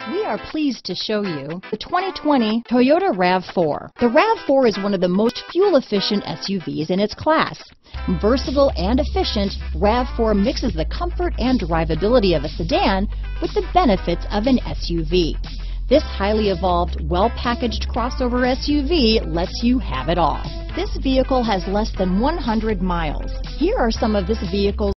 We are pleased to show you the 2020 Toyota RAV4. The RAV4 is one of the most fuel-efficient SUVs in its class. Versatile and efficient, RAV4 mixes the comfort and drivability of a sedan with the benefits of an SUV. This highly evolved, well-packaged crossover SUV lets you have it all. This vehicle has less than 100 miles. Here are some of this vehicle's